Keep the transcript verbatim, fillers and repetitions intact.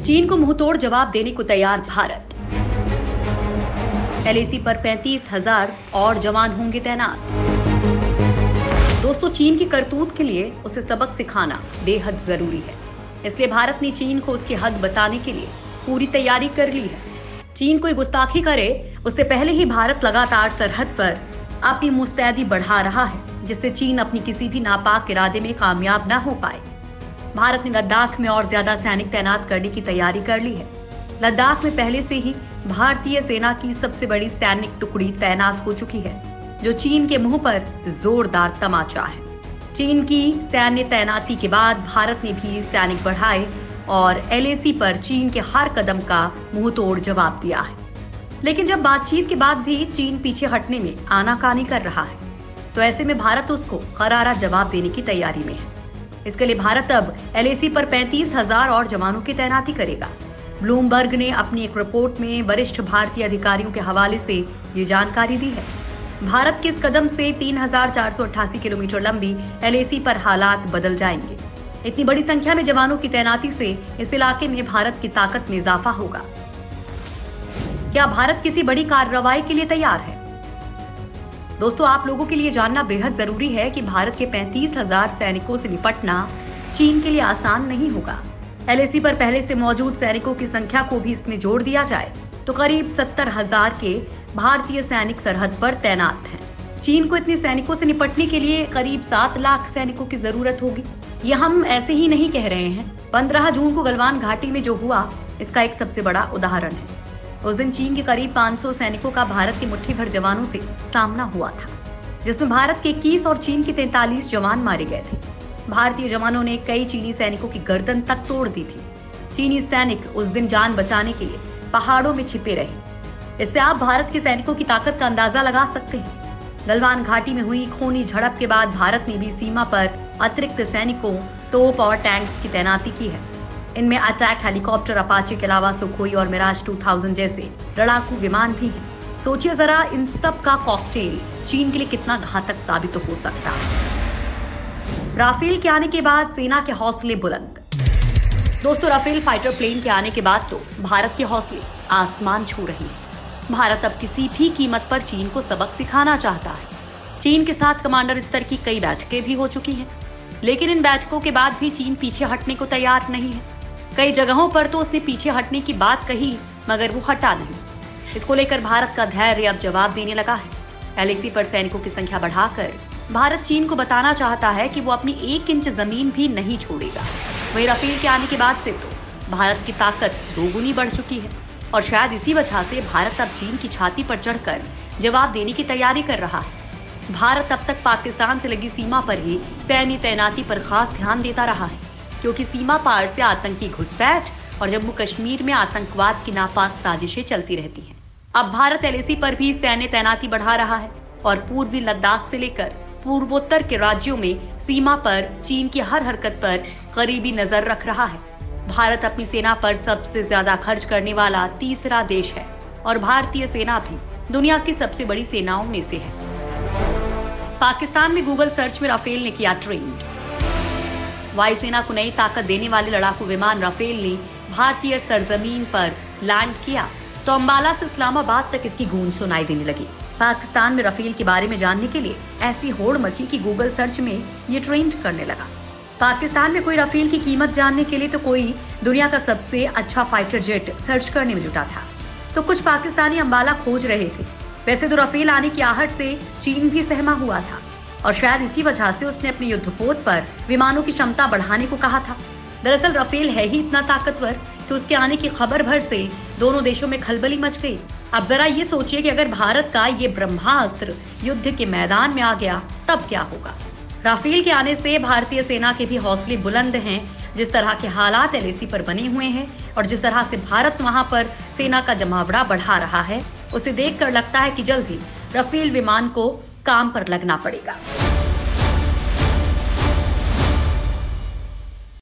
चीन को मुंहतोड़ जवाब देने को तैयार भारत। एलएसी पर पैंतीस हजार और जवान होंगे तैनात। दोस्तों, चीन की करतूत के लिए उसे सबक सिखाना बेहद जरूरी है। इसलिए भारत ने चीन को उसकी हद बताने के लिए पूरी तैयारी कर ली है। चीन कोई गुस्ताखी करे उससे पहले ही भारत लगातार सरहद पर अपनी मुस्तैदी बढ़ा रहा है, जिससे चीन अपनी किसी भी नापाक इरादे में कामयाब न हो पाए। भारत ने लद्दाख में और ज्यादा सैनिक तैनात करने की तैयारी कर ली है। लद्दाख में पहले से ही भारतीय सेना की सबसे बड़ी सैनिक टुकड़ी तैनात हो चुकी है, जो चीन के मुंह पर जोरदार तमाचा है। चीन की सैन्य तैनाती के बाद भारत ने भी सैनिक बढ़ाए और एलएसी पर चीन के हर कदम का मुंहतोड़ जवाब दिया है। लेकिन जब बातचीत के बाद भी चीन पीछे हटने में आनाकानी कर रहा है, तो ऐसे में भारत उसको करारा जवाब देने की तैयारी में है। इसके लिए भारत अब एलएसी पर पैंतीस हजार और जवानों की तैनाती करेगा। ब्लूमबर्ग ने अपनी एक रिपोर्ट में वरिष्ठ भारतीय अधिकारियों के हवाले से ये जानकारी दी है। भारत के इस कदम से तीन हजार चार सौ अट्ठासी किलोमीटर लंबी एलएसी पर हालात बदल जाएंगे। इतनी बड़ी संख्या में जवानों की तैनाती से इस इलाके में भारत की ताकत में इजाफा होगा। क्या भारत किसी बड़ी कार्रवाई के लिए तैयार है? दोस्तों, आप लोगों के लिए जानना बेहद जरूरी है कि भारत के पैंतीस हजार सैनिकों से निपटना चीन के लिए आसान नहीं होगा। एलएसी पर पहले से मौजूद सैनिकों की संख्या को भी इसमें जोड़ दिया जाए तो करीब सत्तर हजार के भारतीय सैनिक सरहद पर तैनात हैं। चीन को इतने सैनिकों से निपटने के लिए करीब सात लाख सैनिकों की जरूरत होगी। ये हम ऐसे ही नहीं कह रहे हैं। पंद्रह जून को गलवान घाटी में जो हुआ, इसका एक सबसे बड़ा उदाहरण है। उस दिन चीन के करीब पाँच सौ सैनिकों का भारत के मुट्ठी भर जवानों से सामना हुआ था, जिसमें भारत के इक्कीस और चीन के तैंतालीस जवान मारे गए थे। भारतीय जवानों ने कई चीनी सैनिकों की गर्दन तक तोड़ दी थी। चीनी सैनिक उस दिन जान बचाने के लिए पहाड़ों में छिपे रहे। इससे आप भारत के सैनिकों की ताकत का अंदाजा लगा सकते हैं। गलवान घाटी में हुई खूनी झड़प के बाद भारत ने भी सीमा पर अतिरिक्त सैनिकों, तोप और टैंक्स की तैनाती की है। इनमें अटैक हेलीकॉप्टर अपाचे के अलावा सुखोई और मिराज दो हज़ार जैसे लड़ाकू विमान भी हैं। सोचिए जरा, इन सब का कॉकटेल चीन के लिए कितना घातक साबित हो सकता है। राफेल के आने के बाद सेना के हौसले बुलंद। दोस्तों, राफेल फाइटर प्लेन के आने के बाद तो भारत के हौसले आसमान छू रहे हैं। भारत अब किसी भी कीमत पर चीन को सबक सिखाना चाहता है। चीन के साथ कमांडर स्तर की कई बैठकें भी हो चुकी हैं, लेकिन इन बैठकों के बाद भी चीन पीछे हटने को तैयार नहीं है। कई जगहों पर तो उसने पीछे हटने की बात कही, मगर वो हटा नहीं। इसको लेकर भारत का धैर्य अब जवाब देने लगा है। एलएसी पर सैनिकों की संख्या बढ़ाकर भारत चीन को बताना चाहता है कि वो अपनी एक इंच जमीन भी नहीं छोड़ेगा। वहीं राफेल के आने के बाद से तो भारत की ताकत दोगुनी बढ़ चुकी है और शायद इसी वजह से भारत अब चीन की छाती पर चढ़कर जवाब देने की तैयारी कर रहा है। भारत अब तक पाकिस्तान से लगी सीमा पर ही सैन्य तैनाती पर खास ध्यान देता रहा है, क्योंकि सीमा पार से आतंकी घुसपैठ और जम्मू कश्मीर में आतंकवाद की नापाक साजिशें चलती रहती हैं। अब भारत एलएसी पर भी सैन्य तैनाती बढ़ा रहा है और पूर्वी लद्दाख से लेकर पूर्वोत्तर के राज्यों में सीमा पर चीन की हर हरकत पर करीबी नजर रख रहा है। भारत अपनी सेना पर सबसे ज्यादा खर्च करने वाला तीसरा देश है और भारतीय सेना भी दुनिया की सबसे बड़ी सेनाओं में से है। पाकिस्तान में गूगल सर्च में राफेल ने किया ट्रेंड। वायुसेना को नई ताकत देने वाले लड़ाकू विमान राफेल ने भारतीय सरजमीन पर लैंड किया तो अंबाला से इस्लामाबाद तक इसकी गूंज सुनाई देने लगी। पाकिस्तान में राफेल के बारे में जानने के लिए ऐसी होड़ मची कि गूगल सर्च में ये ट्रेंड करने लगा। पाकिस्तान में कोई राफेल की कीमत जानने के लिए तो कोई दुनिया का सबसे अच्छा फाइटर जेट सर्च करने में जुटा था, तो कुछ पाकिस्तानी अंबाला खोज रहे थे। वैसे तो राफेल आने की आहट से चीन भी सहमा हुआ था और शायद इसी वजह से उसने अपने युद्धपोत पर विमानों की क्षमता बढ़ाने को कहा था। दरअसल राफेल है ही इतना ताकतवर कि उसके आने की खबर भर से दोनों देशों में खलबली मच गई। अब जरा ये सोचिए कि अगर भारत का ये ब्रह्मास्त्र युद्ध के मैदान में आ गया तब क्या होगा। राफेल के आने से भारतीय सेना के भी हौसले बुलंद हैं। जिस तरह के हालात एलएसी पर बने हुए हैं और जिस तरह से भारत वहां पर सेना का जमावड़ा बढ़ा रहा है, उसे देखकर लगता है कि जल्द ही राफेल विमान को काम पर लगना पड़ेगा।